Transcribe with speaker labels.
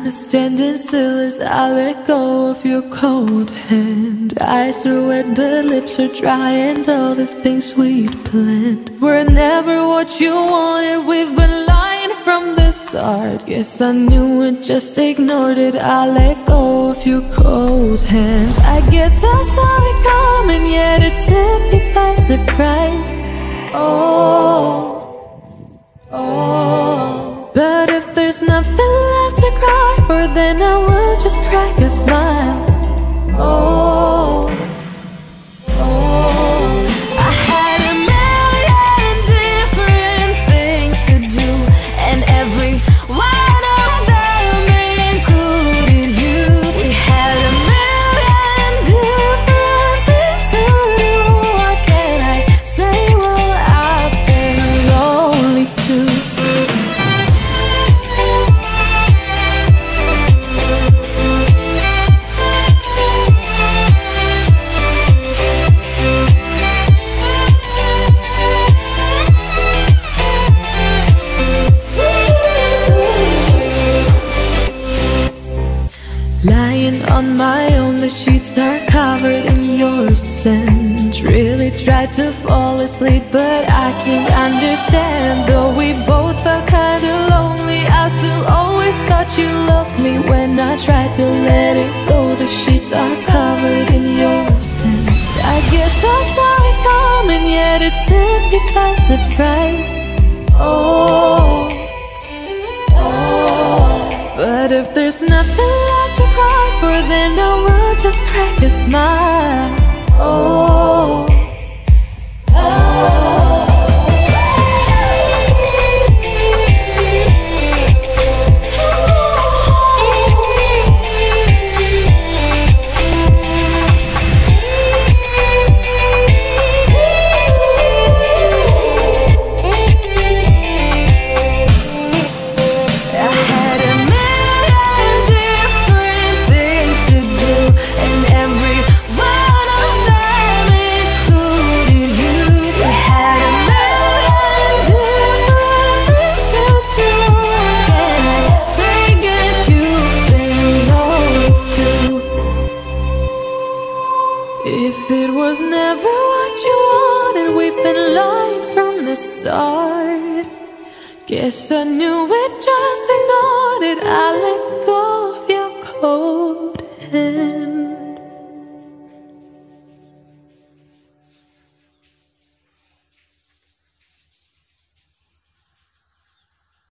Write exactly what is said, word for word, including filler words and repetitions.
Speaker 1: standing still as I let go of your cold hand. Eyes are wet but lips are dry, and all the things we'd planned were never what you wanted. We've been lying from the start. Guess I knew it, just ignored it. I let go of your cold hand. I guess I saw it coming, yet it took me by surprise. Oh, oh. But if there's nothing left to cry for, then I will just crack a smile. Oh, oh. I had a million different things to do, and every one of them included you. We had a million different things to do. What can I say? Well, I've been lonely too. Lying on my own, the sheets are covered in your scent. Really tried to fall asleep, but I can't understand. Though we both felt kinda lonely, I still always thought you loved me. When I tried to let it go, the sheets are covered in your scent. I guess I saw it coming, yet it took me by surprise. Oh, oh. But if there's nothing left to cry for, then I will just crack a smile. Oh, oh. If it was never what you wanted, we've been lying from the start. Guess I knew it, just ignored it. I let go of your cold hand.